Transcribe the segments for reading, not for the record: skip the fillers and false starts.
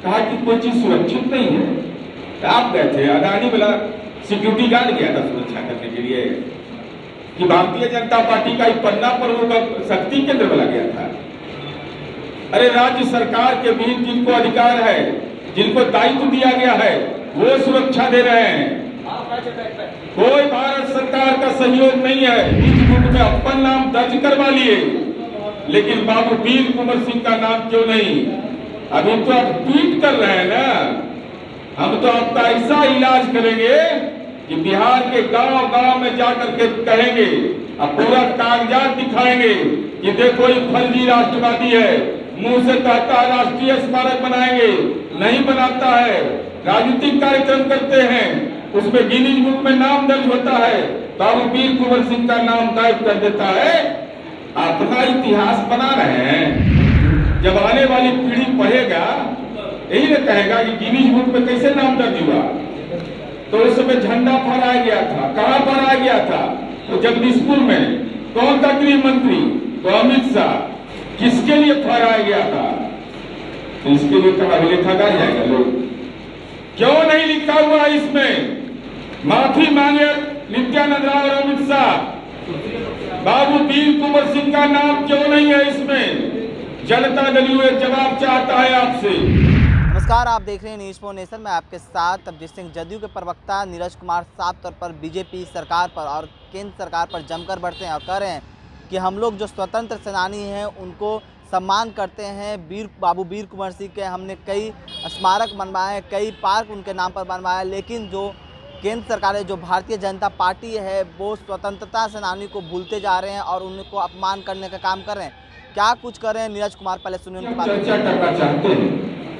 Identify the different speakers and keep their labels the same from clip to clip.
Speaker 1: कहा कि कोई चीज सुरक्षित नहीं है। तो आप गए थे, अडानी वाला सिक्योरिटी गार्ड गया था सुरक्षा करने के लिए, कि भारतीय जनता पार्टी का एक पन्ना पर होगा शक्ति केंद्र वाला गया था। अरे राज्य सरकार के भी जिनको अधिकार है, जिनको दायित्व दिया गया है, वो सुरक्षा दे रहे हैं। कोई भारत सरकार का सहयोग नहीं है। इस बुक में अपन नाम दर्ज करवा लिए, लेकिन बाबू वीर कुंवर सिंह का नाम क्यों नहीं? अभी तो आप ट्वीट कर रहे हैं ना, हम तो आपका ऐसा इलाज करेंगे कि बिहार के गांव गांव में जाकर के कहेंगे, अब पूरा कागजात दिखाएंगे कि देखो ये फर्जी राष्ट्रवादी है, मुंह से कहता है राष्ट्रीय स्मारक बनाएंगे, नहीं बनाता है। राजनीतिक कार्यक्रम करते हैं, उसमें गिनीज बुक में नाम दर्ज होता है, बाबू वीर कुंवर सिंह का नाम दर्ज कर देता है। अपना इतिहास बना रहे हैं। जब आने वाली पीढ़ी पढ़ेगा, यही ना कहेगा कि गिनीज बुक में कैसे नाम दर्ज हुआ। तो उस समय झंडा फहराया गया था, कहां फहराया गया था? तो जगदीशपुर में। कौन था गृह मंत्री? तो अमित शाह। किसके लिए फहराया गया था? तो इसके लिए कहा लिखा जाएगा लोग, क्यों नहीं लिखा हुआ इसमें? माफी मांगे नित्यानंद राय और अमित शाह, बाबू वीर कुंवर सिंह का नाम क्यों नहीं है इसमें? जनता दल यू जवाब चाहता है आपसे।
Speaker 2: नमस्कार, आप देख रहे हैं न्यूज़ फॉर नेशन। मैं आपके साथ अभिजीत सिंह। जदयू के प्रवक्ता नीरज कुमार साफ तौर पर बीजेपी सरकार पर और केंद्र सरकार पर जमकर बढ़ते हैं और कह रहे हैं कि हम लोग जो स्वतंत्र सेनानी हैं उनको सम्मान करते हैं। बाबू वीर कुंवर सिंह के हमने कई स्मारक बनवाए, कई पार्क उनके नाम पर बनवाए, लेकिन जो केंद्र सरकार है, जो भारतीय जनता पार्टी है, वो स्वतंत्रता सेनानी को भूलते जा रहे हैं और उनको अपमान करने का काम कर रहे हैं। क्या कुछ कर रहे हैं नीरज कुमार, पहले सुनिए उनकी बात।
Speaker 1: चर्चा करना चाहते हैं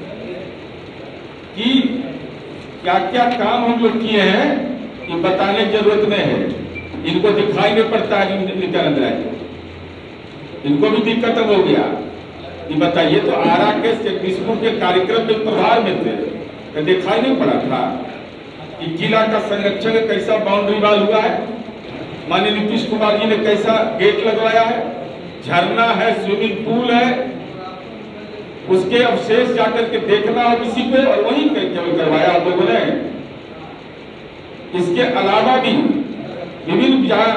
Speaker 1: कि क्या क्या काम हम लोग किए हैं, ये बताने की जरूरत नहीं है। इनको दिखाई नहीं पड़ता है नित्यानंद राय को, इनको भी दिक्कत हो गया। ये बताइए, तो आरा के जगदीशपुर के कार्यक्रम में प्रभार में थे, तो दिखाई नहीं पड़ा था कि जिला का संरक्षण कैसा बाउंड्री वाल हुआ है? माननीय नीतीश कुमार जी ने कैसा गेट लगवाया है, झरना है, स्विमिंग पूल है, उसके अवशेष जाकर के देखना हो किसी को, और वहीं केवल करवाया आप लोगों ने। इसके अलावा भी विभिन्न जहां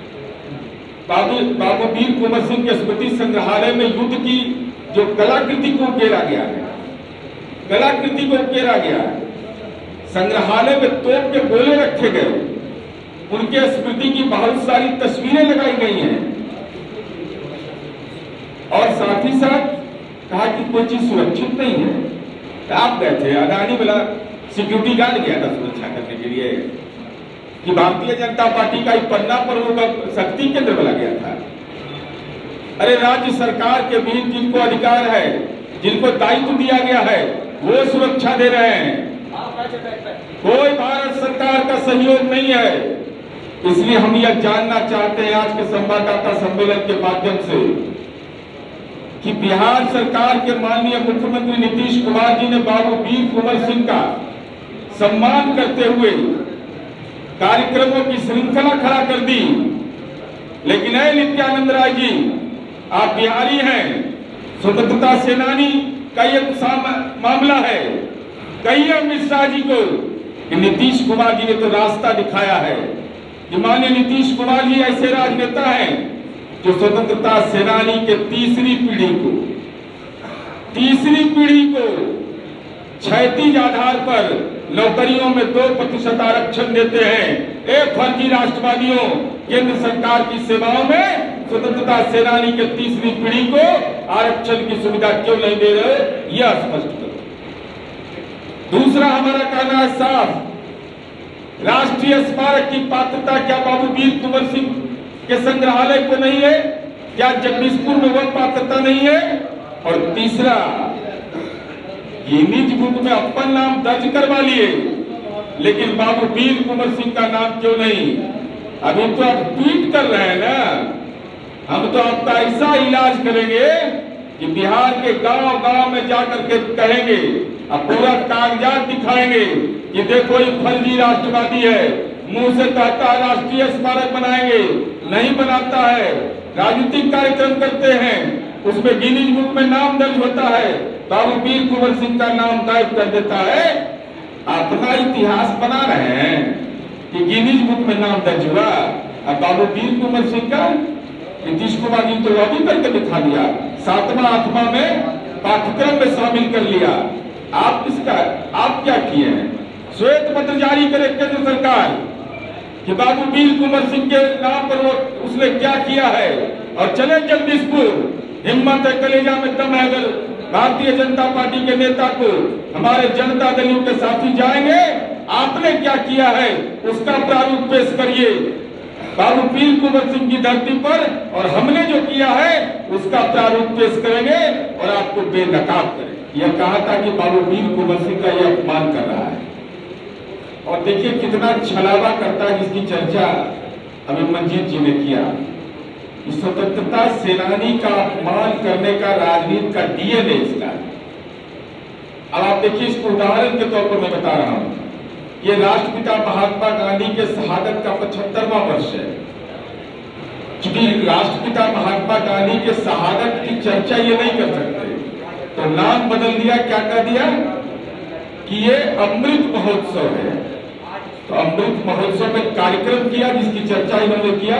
Speaker 1: बाबू वीर कुंवर सिंह के स्मृति संग्रहालय में युद्ध की जो कलाकृति को उकेरा गया है, कलाकृति को उकेरा गया है, संग्रहालय में तोप के गोले रखे गए, उनके स्मृति की बहुत सारी तस्वीरें लगाई गई हैं, और साथ ही साथ कहा कि कोई चीज सुरक्षित नहीं है। तो आप गए थे, अडानी वाला सिक्योरिटी गार्ड गया था सुरक्षा करने के लिए, कि भारतीय जनता पार्टी का एक पन्ना पर होगा शक्ति केंद्र वाला गया था। अरे राज्य सरकार के भी जिनको अधिकार है, जिनको दायित्व दिया गया है, वो सुरक्षा दे रहे हैं। कोई भारत सरकार का सहयोग नहीं है। इसलिए हम यह जानना चाहते हैं आज के संवाददाता सम्मेलन के माध्यम से कि बिहार सरकार के माननीय मुख्यमंत्री नीतीश कुमार जी ने बाबू वीर कुंवर सिंह का सम्मान करते हुए कार्यक्रमों की श्रृंखला खड़ा कर दी। लेकिन नित्यानंद राय जी, आप बिहारी हैं, स्वतंत्रता सेनानी का एक मामला है। कहिए अमित शाह जी को कि नीतीश कुमार जी ने तो रास्ता दिखाया है, कि माननीय नीतीश कुमार जी ऐसे राजनेता हैं जो स्वतंत्रता सेनानी के तीसरी पीढ़ी को क्षैतिज आधार पर नौकरियों में 2% आरक्षण देते हैं। फर्जी राष्ट्रवादियों, केंद्र सरकार की सेवाओं में स्वतंत्रता सेनानी के तीसरी पीढ़ी को आरक्षण की सुविधा क्यों नहीं दे रहे, यह स्पष्ट करो। दूसरा हमारा कहना है साफ, राष्ट्रीय स्मारक की पात्रता क्या बाबू वीर कुंवर सिंह के संग्रहालय को नहीं है? क्या जगदीशपुर में वह पात्रता नहीं है? और तीसरा, गिनीज बुक में अपन नाम दर्ज करवा लिए, लेकिन बाबू वीर कुंवर सिंह का नाम क्यों नहीं? अभी तो आप ट्वीट कर रहे हैं ना, हम तो आपका ऐसा इलाज करेंगे कि बिहार के गांव गांव में जाकर के कहेंगे, अब पूरा कागजात दिखाएंगे कि देखो ये फर्जी राष्ट्रवादी है, मुंह से कहता है राष्ट्रीय स्मारक बनाएंगे, नहीं बनाता है। राजनीतिक कार्यक्रम करते हैं, उसमें गिनीज बुक में नाम दर्ज होता है, बाबू वीर कुंवर सिंह का नाम गायब कर देता है। अपना इतिहास बना रहे हैं कि गिनीज बुक में नाम दर्ज हुआ, और बाबू वीर कुंवर सिंह का नीतीश कुमार जी तो लॉबी करके दिखा दिया, 7वां 8वां में पाठ्यक्रम में शामिल कर लिया। आप क्या किए हैं? श्वेत पत्र जारी करे केंद्र सरकार कि बाबू वीर कुंवर सिंह के नाम पर वो उसने क्या किया है, और चले जगदीशपुर, हिम्मत है, कलेजा में दम है, अगर भारतीय जनता पार्टी के नेता को हमारे जनता दलियों के साथी जाएंगे, आपने क्या किया है उसका प्रारूप पेश करिए बाबू वीर कुंवर सिंह की धरती पर, और हमने जो किया है उसका प्रारूप पेश करेंगे और आपको बेनकाब करेंगे। यह कहा था कि बाबू वीर कुंवर सिंह का यह अपमान कर रहा है, और देखिए कितना छलावा करता है, जिसकी चर्चा अभिमन्जीत जी ने किया। स्वतंत्रता सेनानी का अपमान करने का राजनीति का डीएनए इसका। अब आप देखिए, इसको उदाहरण के तौर पर मैं बता रहा हूं, ये राष्ट्रपिता महात्मा गांधी के शहादत का 75वां वर्ष है। क्योंकि राष्ट्रपिता महात्मा गांधी के शहादत की चर्चा ये नहीं कर सकते, तो नाम बदल दिया, क्या कर दिया कि ये अमृत महोत्सव है। तो अमृत महोत्सव में कार्यक्रम किया जिसकी चर्चा इन्होंने किया,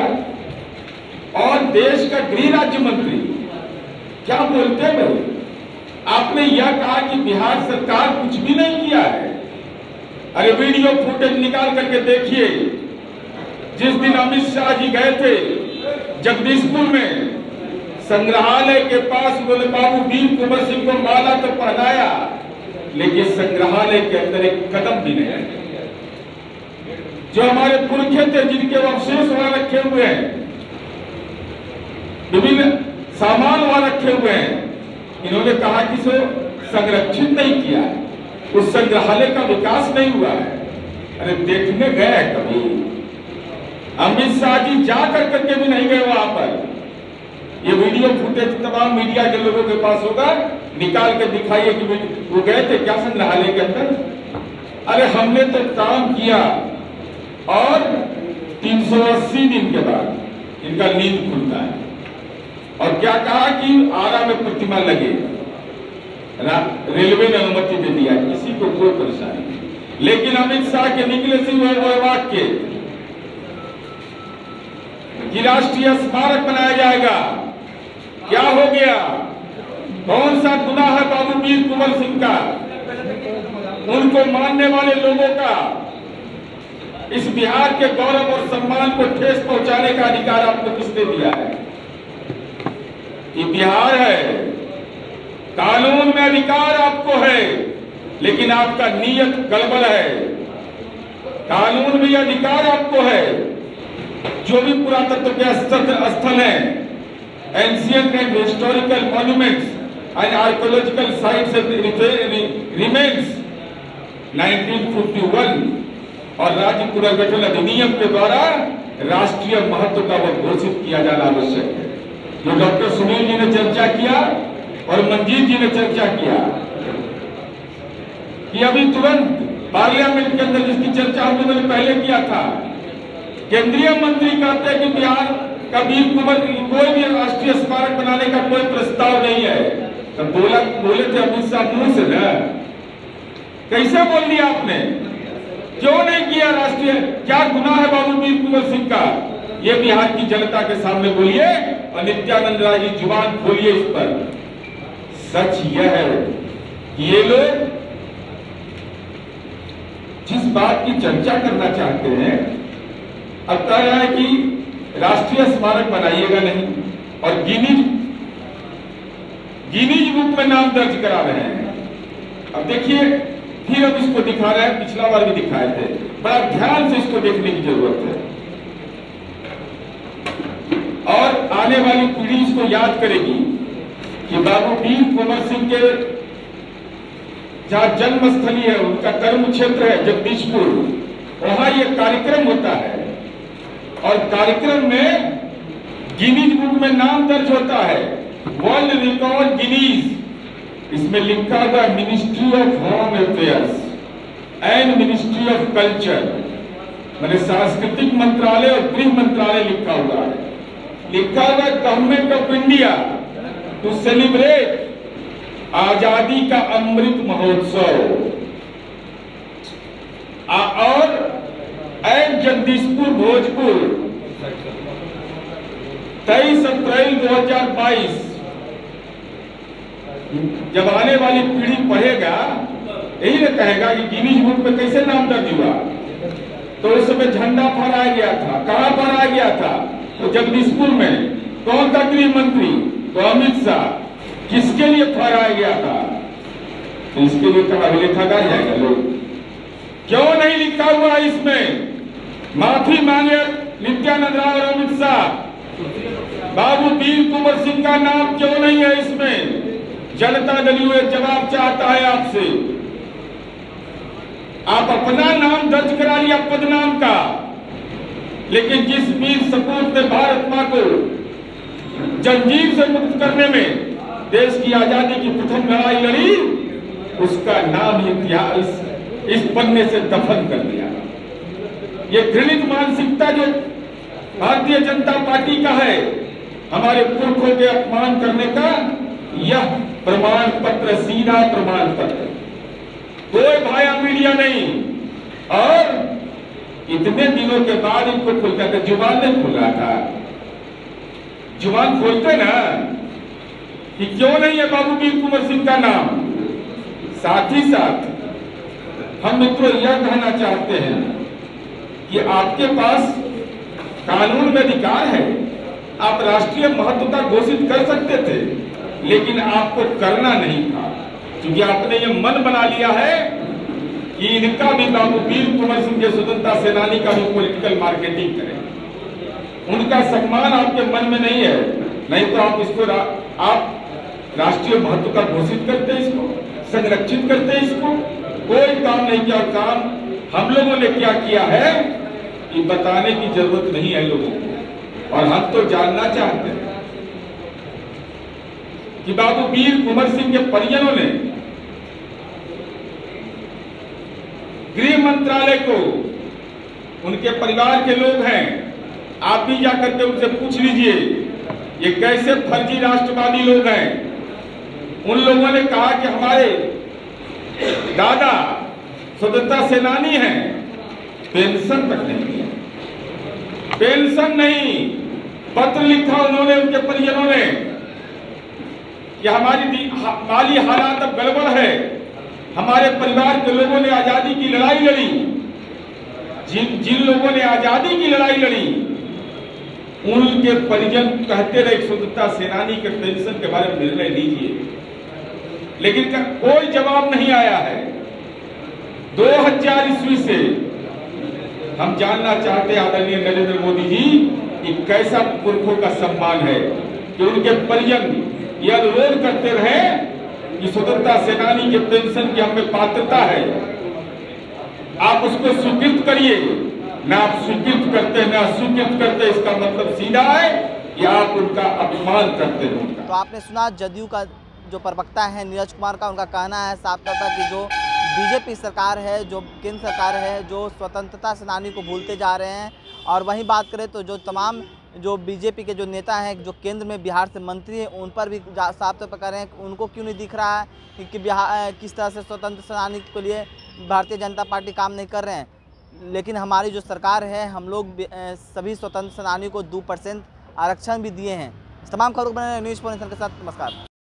Speaker 1: और देश का गृह राज्य मंत्री क्या बोलते हैं भाई, आपने यह कहा कि बिहार सरकार कुछ भी नहीं किया है। अरे वीडियो फुटेज निकाल करके देखिए, जिस दिन अमित शाह जी गए थे जगदीशपुर में, संग्रहालय के पास उन्होंने बाबू वीर कुंवर सिंह को माला तो पहनाया, लेकिन संग्रहालय के अंदर एक कदम भी नहीं रखे। जो हमारे पुरखे थे जिनके अवशेष वहां रखे हुए हैं, विभिन्न सामान वहां रखे हुए हैं, इन्होंने कहा कि इसे संरक्षित नहीं किया है, उस संग्रहालय का विकास नहीं हुआ है। अरे देखने गए कभी? अमित शाह जी जा करके भी नहीं गए वहां पर। ये वीडियो फुटेज तमाम मीडिया के लोगों के पास होगा, निकाल कर दिखाइए कि वो गए थे क्या संग्रहालय के अंदर। अरे हमने तो काम किया, और 380 दिन के बाद इनका नींद खुलता है। और क्या कहा कि आरा में प्रतिमा लगे, रेलवे ने अनुमति दे दिया, किसी को कोई परेशानी नहीं। लेकिन अमित शाह के निकले से वो वाक्य कि राष्ट्रीय स्मारक बनाया जाएगा, क्या हो गया? कौन सा गुनाह है बाबू वीर कुंवर सिंह का, उनको मानने वाले लोगों का? इस बिहार के गौरव और सम्मान को ठेस पहुंचाने का अधिकार आपको किसने दिया है? ये बिहार है, कानून में अधिकार आपको है, लेकिन आपका नीयत गड़बड़ है। कानून में अधिकार आपको है, जो भी पुरातत्व के स्थल है, ancient and historical monuments and archaeological sites remains 1951 और राज्य पुनर्गठन अधिनियम के द्वारा राष्ट्रीय महत्व का वो घोषित किया जाना आवश्यक है। जो डॉक्टर सुनील जी ने चर्चा किया और मंजीत जी ने चर्चा किया कि अभी तुरंत पार्लियामेंट के अंदर जिसकी चर्चा हम लोगों ने पहले किया था, केंद्रीय मंत्री कहते हैं कि बिहार का वीर कुंवर कोई भी राष्ट्रीय स्मारक बनाने का कोई प्रस्ताव नहीं है। तो बोले थे अमित शाह मुंह से ना, कैसे बोल दिया आपने? क्यों नहीं किया राष्ट्रीय? क्या गुनाह है बाबू वीर कुंवर सिंह का? ये बिहार की जनता के सामने बोलिए, और नित्यानंद राय जी जुबान खोलिए इस पर। सच यह है कि ये लोग जिस बात की चर्चा करना चाहते हैं, अब कह रहा है कि राष्ट्रीय स्मारक बनाइएगा नहीं, और गिनीज बुक में नाम दर्ज करा रहे हैं। अब देखिए, फिर अब इसको दिखा रहे हैं, पिछला बार भी दिखाए थे। बड़ा ध्यान से इसको देखने की जरूरत है, और आने वाली पीढ़ी इसको याद करेगी कि बाबू वीर कुंवर सिंह के जहां जन्मस्थली है, उनका कर्म क्षेत्र है जगदीशपुर, वहां यह कार्यक्रम होता है, और कार्यक्रम में गिनीज बुक में नाम दर्ज होता है, वर्ल्ड रिकॉर्ड गिनीज। इसमें लिखा हुआ ministry of home affairs and ministry of culture, मैंने सांस्कृतिक मंत्रालय और गृह मंत्रालय लिखा हुआ है। लिखा हुआ government of India to celebrate आजादी का अमृत महोत्सव और जगदीशपुर भोजपुर 23 अप्रैल 2022 जब आने वाली पीढ़ी पढ़ेगा यही ना कहेगा कि गिनीज बुक में कैसे नाम दर्ज हुआ। तो उस समय झंडा फहराया गया था। कहां फहराया गया था? तो जगदीशपुर में। कौन था गृह मंत्री? तो अमित शाह। किसके लिए फहराया गया था? तो इसके लिए कहा लिखा जाएगा लोग। क्यों नहीं लिखा हुआ इसमें? माफी मांगे नित्यानंद राय और अमित शाह। बाबू वीर कुंवर सिंह का नाम क्यों नहीं है इसमें? जनता दल यू जवाब चाहता है आपसे। आप अपना नाम दर्ज करा लिया पदनाम का, लेकिन जिस वीर सपूत ने भारत मां को जंजीर से मुक्त करने में देश की आजादी की प्रथम लड़ाई लड़ी, उसका नाम इतिहास इस पन्ने से दफन कर दिया। ये घृणित मानसिकता जो भारतीय जनता पार्टी का है, हमारे पुरखों के अपमान करने का यह प्रमाण पत्र, सीधा प्रमाण पत्र। कोई भाया मीडिया नहीं। और इतने दिनों के बाद इनको खुलता था, जुबान नहीं खुल रहा था। जुबान खोलते ना कि क्यों नहीं है बाबू वीर कुंवर सिंह का नाम। साथ ही साथ हम मित्रों यह कहना चाहते हैं कि आपके पास कानून में अधिकार है, आप राष्ट्रीय महत्वता घोषित कर सकते थे, लेकिन आपको करना नहीं था, क्योंकि आपने ये मन बना लिया है कि इनका भी बाबू वीर कुंवर सिंह के स्वतंत्रता सेनानी का भी पॉलिटिकल मार्केटिंग करें। उनका सम्मान आपके मन में नहीं है, नहीं तो आप इसको आप राष्ट्रीय महत्व का घोषित करते, इसको संरक्षित करते, इसको कोई काम नहीं किया। काम हम लोगों ने क्या किया है ये बताने की जरूरत नहीं है लोगों को, और हम तो जानना चाहते हैं कि बाबू वीर कुंवर सिंह के परिजनों ने गृह मंत्रालय को, उनके परिवार के लोग हैं, आप भी जाकर के उनसे पूछ लीजिए ये कैसे फर्जी राष्ट्रवादी लोग हैं। उन लोगों ने कहा कि हमारे दादा स्वतंत्रता सेनानी हैं, पेंशन तक नहीं है, पेंशन नहीं। पत्र लिखा उन्होंने, उनके परिजनों ने, कि हमारी माली हालात अब गड़बड़ है। हमारे परिवार के लोगों ने आजादी की लड़ाई लड़ी, जिन लोगों ने आजादी की लड़ाई लड़ी उनके परिजन कहते रहे स्वतंत्रता सेनानी के पेंशन के बारे में निर्णय लीजिए, लेकिन कोई जवाब नहीं आया है। 2000 ईस्वी से हम जानना चाहते हैं आदरणीय नरेंद्र मोदी जी कि कैसा पुरखों का सम्मान है कि उनके परिजन यह अनुरोध करते रहे कि स्वतंत्रता सेनानी के पेंशन की हमें पात्रता है, आप उसको स्वीकृत करिए। ना आप स्वीकृत करते ना स्वीकृत करते, इसका मतलब सीधा है कि आप उनका अपमान करते हैं।
Speaker 2: तो आपने सुना जदयू का जो प्रवक्ता है नीरज कुमार का, उनका कहना है साफ तौर पर कि जो बीजेपी सरकार है, जो केंद्र सरकार है, जो स्वतंत्रता सेनानी को भूलते जा रहे हैं। और वहीं बात करें तो जो तमाम जो बीजेपी के जो नेता हैं, जो केंद्र में बिहार से मंत्री हैं, उन पर भी साफ तौर पर कह रहे हैं कि उनको क्यों नहीं दिख रहा है कि बिहार किस तरह से स्वतंत्र सेनानी के लिए भारतीय जनता पार्टी काम नहीं कर रहे हैं। लेकिन हमारी जो सरकार है, हम लोग सभी स्वतंत्र सेनानियों को 2% आरक्षण भी दिए हैं। तमाम खबरों को बने न्यूज़ पॉइंट के साथ। नमस्कार।